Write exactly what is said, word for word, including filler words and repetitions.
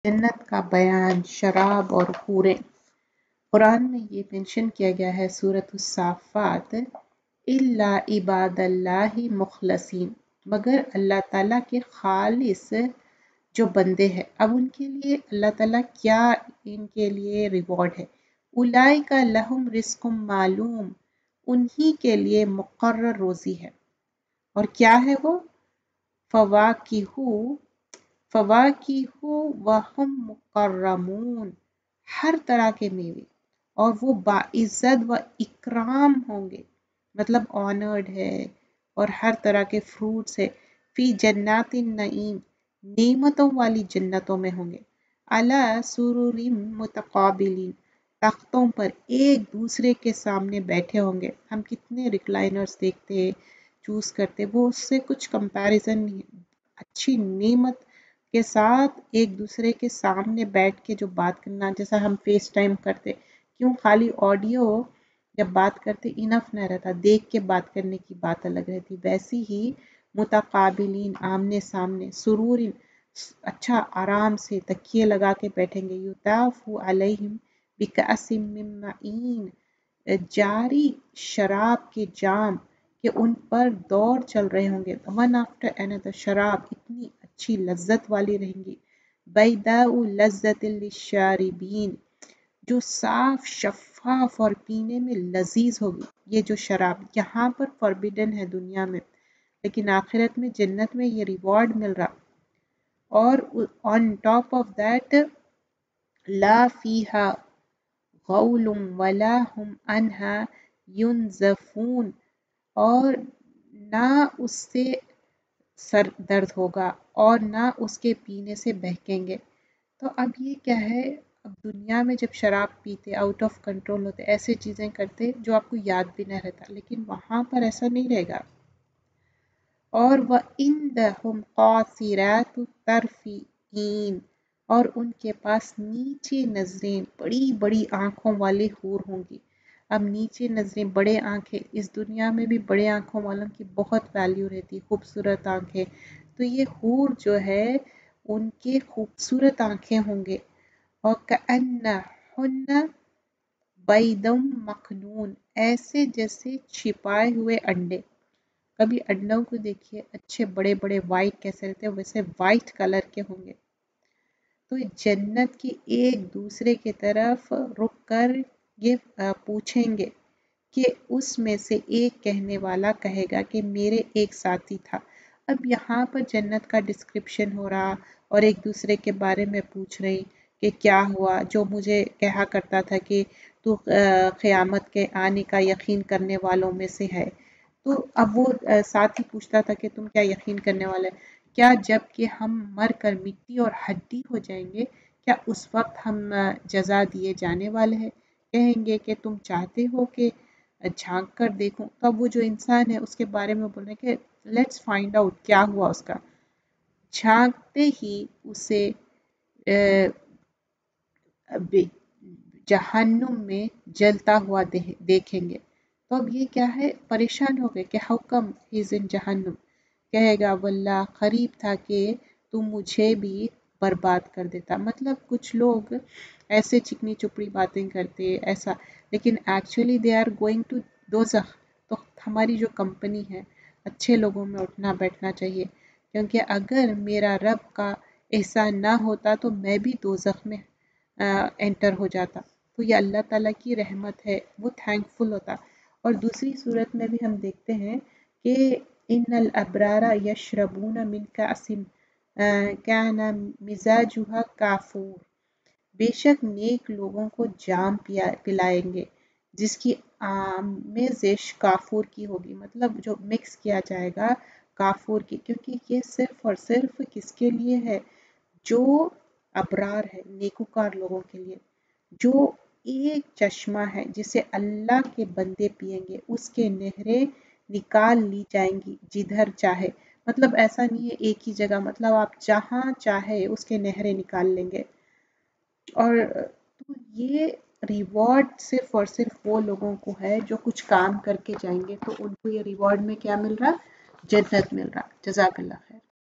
जन्नत का बयान, शराब और हूरें। कुरान में ये मेंशन किया गया है सूरत उस-साफ़ात, इल्ला इबादल्लाहि मुखलसीन, मगर अल्लाह ताला के खालिस जो बंदे हैं। अब उनके लिए अल्लाह ताला क्या इनके लिए रिवॉर्ड है। उलाइका लहुम रिस्कुम मालूम, उन्हीं के लिए मुकर्रर रोज़ी है। और क्या है वो? फवाकिहु फवाकिहु वहुम मुकर्रमून, हर तरह के मेवे, और वो बाइज्जत व इकराम होंगे, मतलब ऑनर्ड है, और हर तरह के फ्रूट्स है। फी जन्नातिन नईम, नेमतों वाली जन्नतों में होंगे। अला सुरुरिम मुतकाबिलीन, तख्तों पर एक दूसरे के सामने बैठे होंगे। हम कितने रिक्लाइनर्स देखते हैं, चूज करते, वो उससे कुछ कंपैरिजन नहीं है। अच्छी नेमत के साथ एक दूसरे के सामने बैठ के जो बात करना, जैसा हम फेस टाइम करते, क्यों खाली ऑडियो जब बात करते इनफ न रहता, देख के बात करने की बात अलग रहती। वैसी ही मुतकाबिलीन, आमने सामने, सुरूर, अच्छा आराम से तकिए लगा के बैठेंगे। युताफु अलैहिम बिकअसिम मिन मईन, जारी शराब के जाम कि उन पर दौर चल रहे होंगे। वन आफ्टर अनदर, शराब इतनी अच्छी लज्जत वाली रहेंगी। बैदाउ लज्जतिल लिशारिबीन, जो साफ शफाफ और पीने में लजीज होगी। ये जो शराब यहाँ पर फॉरबिडन है दुनिया में, लेकिन आखिरत में जन्नत में ये रिवॉर्ड मिल रहा। और ऑन टॉप ऑफ दैट, ला फीहा गौलुम वला हुम अनहा युनज़फून, और ना उससे सर दर्द होगा और ना उसके पीने से बहकेंगे। तो अब ये क्या है, अब दुनिया में जब शराब पीते, आउट ऑफ कंट्रोल होते, ऐसे चीज़ें करते जो आपको याद भी नहीं रहता, लेकिन वहाँ पर ऐसा नहीं रहेगा। और वह इंदहुम क़ासिरातु तर्फ़ीन, और उनके पास नीचे नज़रें, बड़ी बड़ी आँखों वाले हूर होंगी। अब नीचे नज़रें, बड़े आँखें, इस दुनिया में भी बड़े आँखों वालों की बहुत वैल्यू रहती, खूबसूरत आँखें। तो ये हूर जो है, उनके खूबसूरत आँखें होंगे। और कअन्नहुन्ना बैदुम मखनून, ऐसे जैसे छिपाए हुए अंडे। कभी अंडों को देखिए, अच्छे बड़े बड़े वाइट कैसे रहते हैं, वैसे वाइट कलर के होंगे। तो जन्नत की एक दूसरे की तरफ रुक कर ये पूछेंगे कि उसमें से एक कहने वाला कहेगा कि मेरे एक साथी था। अब यहाँ पर जन्नत का डिस्क्रिप्शन हो रहा, और एक दूसरे के बारे में पूछ रही कि क्या हुआ, जो मुझे कहा करता था कि तू क़यामत के आने का यकीन करने वालों में से है। तो अब वो साथी पूछता था कि तुम क्या यकीन करने वाले, क्या जब कि हम मर कर मिट्टी और हड्डी हो जाएंगे, क्या उस वक्त हम जजा दिए जाने वाले हैं? कहेंगे कि तुम चाहते हो कि झांक कर देखूं। तब वो जो इंसान है उसके बारे में बोल रहे कि लेट्स फाइंड आउट क्या हुआ उसका। झांकते ही उसे जहन्नुम में जलता हुआ दे, देखेंगे। तो अब ये क्या है, परेशान हो गए कि how come he is in जहन्नुम। कहेगा वल्लाह, करीब था कि तुम मुझे भी बर्बाद कर देता। मतलब कुछ लोग ऐसे चिकनी चुपड़ी बातें करते ऐसा, लेकिन actually they are going to दोज़ख। तो हमारी जो कंपनी है, अच्छे लोगों में उठना बैठना चाहिए, क्योंकि अगर मेरा रब का एहसान ना होता तो मैं भी दोज़ख में एंटर हो जाता। तो ये अल्लाह ताला की रहमत है, वो थैंकफुल होता। और दूसरी सूरत में भी हम देखते हैं कि इन्नल अब्रारा यशरबून मिन कासिन काना मिजाजुहा काफूर, बेशक नेक लोगों को जाम पिया पिलाएंगे जिसकी आमेज़िश काफूर की होगी। मतलब जो मिक्स किया जाएगा काफूर की, क्योंकि ये सिर्फ और सिर्फ किसके लिए है, जो अबरार है, नेकुकार लोगों के लिए। जो एक चश्मा है जिसे अल्लाह के बंदे पिएंगे, उसके नहरें निकाल ली जाएंगी जिधर चाहे। मतलब ऐसा नहीं है एक ही जगह, मतलब आप जहाँ चाहे उसके नहरें निकाल लेंगे। और तो ये रिवॉर्ड सिर्फ और सिर्फ वो लोगों को है जो कुछ काम करके जाएंगे, तो उनको ये रिवॉर्ड में क्या मिल रहा, जन्नत मिल रहा। जज़ाकल्लाह खैर।